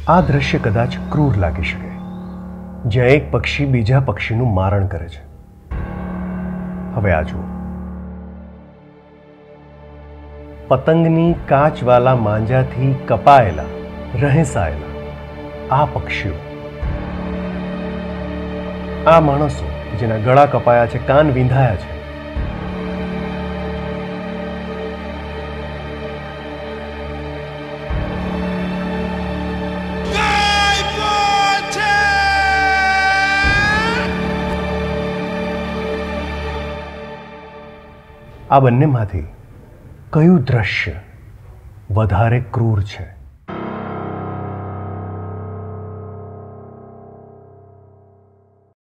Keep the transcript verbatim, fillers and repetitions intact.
આ દ્રશ્ય કદાચ ક્રૂર લાગી શકે, જ્યાં એક પક્ષી બીજા પક્ષીનું મારણ કરે છે. હવે આ જુઓ, પતંગની કાચવાલા માંજાથી કપાયેલા રહેસાયેલા આ પક્ષીઓ, આ માણસો જેના ગળા કપાયા છે, કાન વિંધાયા છે, આ બંનેમાંથી કયું દ્રશ્ય વધારે ક્રૂર છે?